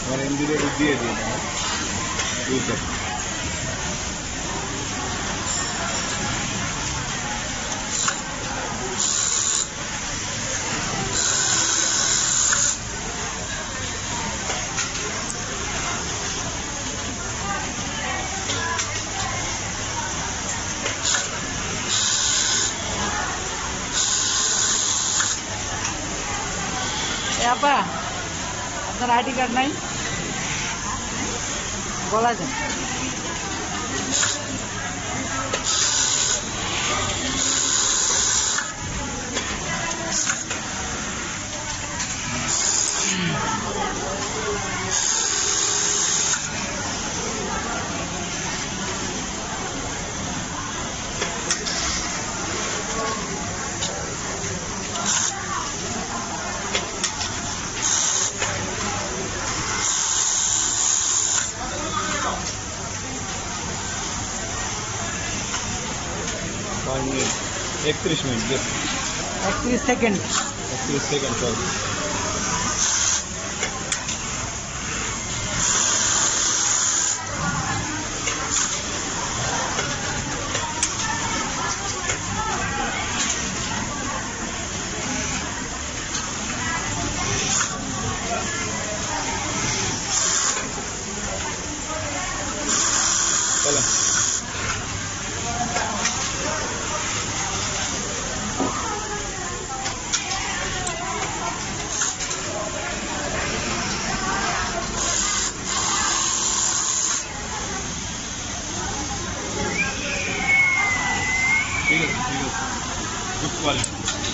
और हिंदी में दिए दिए ठीक है। আপা আপনার আইডি কার্ড নাই বলা যায় minute 31 minute 31 second 31 second sorry चलो ठीक है गुड क्वालिटी।